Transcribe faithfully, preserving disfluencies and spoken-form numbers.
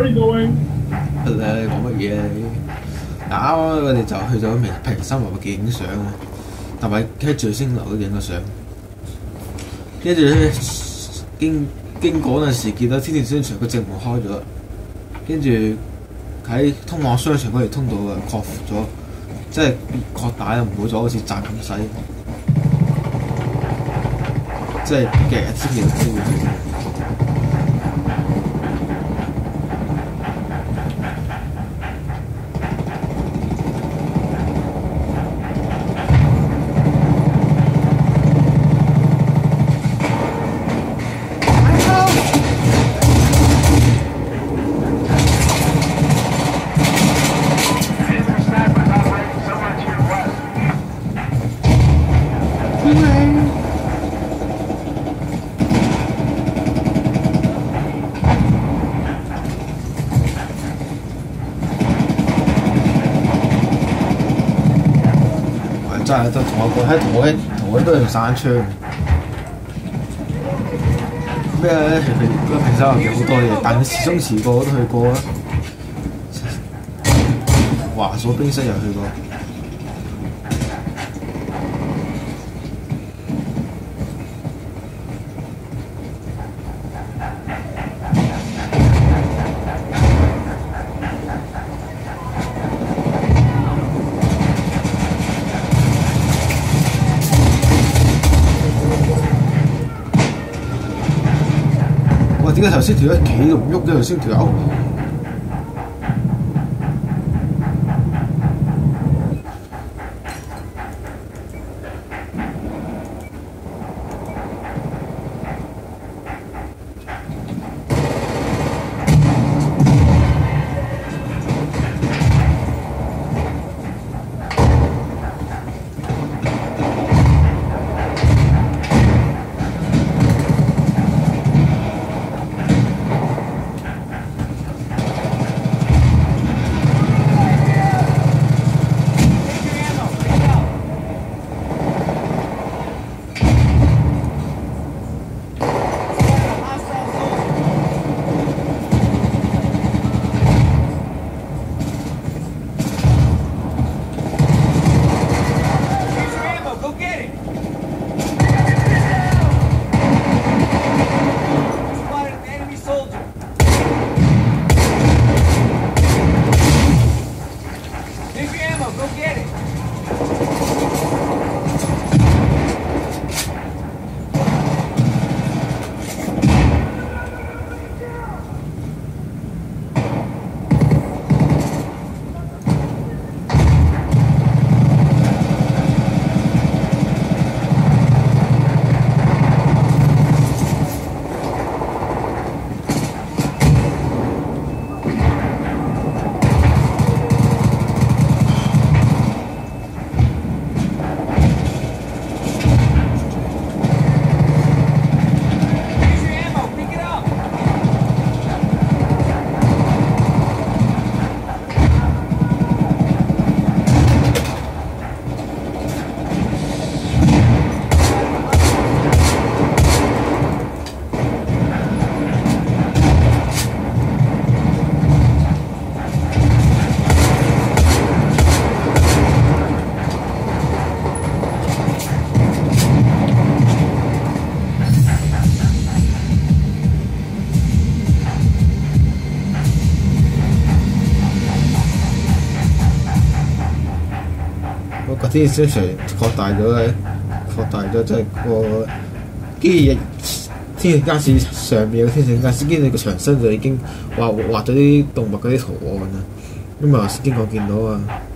你講乜嘢你？嗱啱啱我哋就去咗平平生活嘅影相啊，同埋喺聚星樓都影個相。跟住咧經經過嗰陣時，見到天線商場個正門開咗，跟住喺通往商場嗰條通道啊擴闊咗，即係擴大啊，唔好咗好似窄咁細，即係日日先有機會去。真係都同我講喺同我同我都係用散槍咩咧？平平個平手入邊好多嘢，但係時中時過我都去過啊。華所冰室又去過。點解頭先條友企度唔喐嘅？頭先條友天線商場擴大咗咧，擴大咗即係個機翼天線街市上面嘅天線街市，跟住個牆身就已經畫畫咗啲動物嗰啲圖案啦。咁啊，經過見到啊〜